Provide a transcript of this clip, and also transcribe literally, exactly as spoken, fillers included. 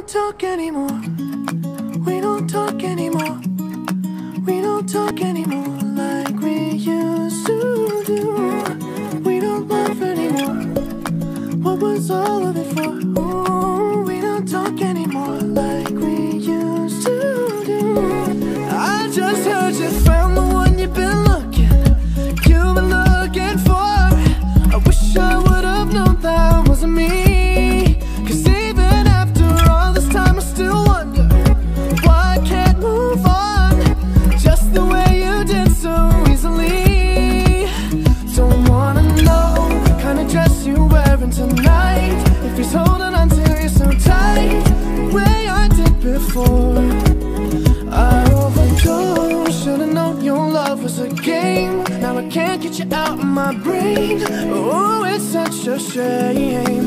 don't talk anymore. We don't talk anymore. We don't talk anymore like we used to do. We don't laugh anymore. What was all of it for? Ooh, we don't talk anymore like we used to do. I just heard you found the one you've been looking, you've been looking for. I wish I would have known that wasn't me. Cause even after all this time I still wonder why I can't move on just the way you did so easily. Don't wanna know what kind of dress you're wearing tonight, if he's holding on to you so tight the way I did before. I overdosed, should've known your love was a game. Now I can't get you out of my brain. Oh, it's such a shame.